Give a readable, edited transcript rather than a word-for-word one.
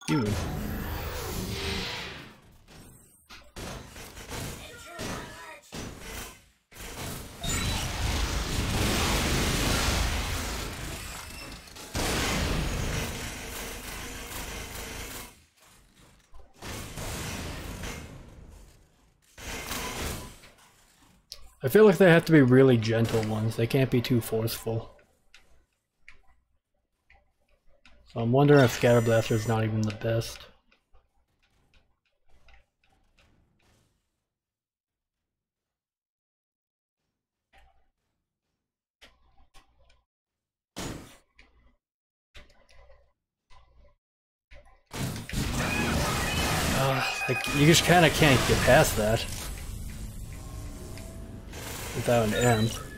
You. I feel like they have to be really gentle ones. They can't be too forceful. So I'm wondering if Scatter Blaster is not even the best. Like, you just kind of can't get past that without an amp.